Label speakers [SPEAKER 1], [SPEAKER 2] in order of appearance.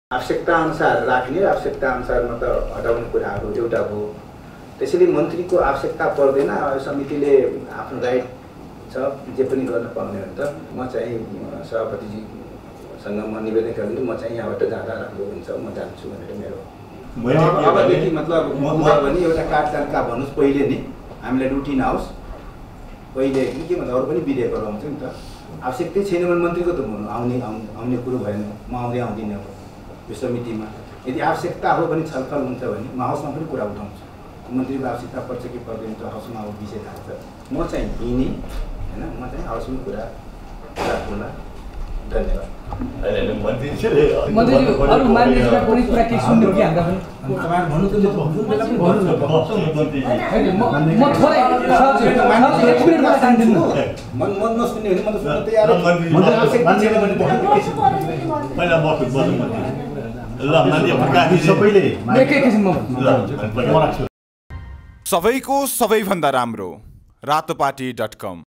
[SPEAKER 1] आवश्यकता अनुसार राख्ने आवश्यकता अनुसारमा त हटाउने कुराहरू एउटा हो। त्यसैले मन्त्रीको आवश्यकता पर्दैन, समितिले आफ्नो राइट छ जे पनि गर्न पाउने हो। त म चाहिँ सभापतिजीसँग म निवेदन गर्छु, म चाहिँ यहाँबाट जाँदा राम्रो हुन्छ, म जान्छु भनेर मेरो अबदेखि मतलब भयो भने एउटा कार्यतालिका भन्नुहोस् पहिले नै हामीलाई रुटिन आओस्। पहिले के भन्दा अरू पनि विधेयकहरू आउँछ नि त, आवश्यकतै छैन भने मन्त्रीको त आउने कुरो भएन, म आउँदिनँ यो समितिमा। यदि आवश्यकता हो भने छलफल हुन्छ भने म हाउसमा पनि कुरा उठाउँछु। मन्त्रीको आवश्यकता पर्छ कि पर्दैन त हाउसमा अब विषय थाहा छ। म चाहिँ हिँडेँ होइन, म चाहिँ हाउसमा कुरा राख्नुला। धन्यवाद।
[SPEAKER 2] सबैको सबैभन्दा राम्रो रातोपाटी.com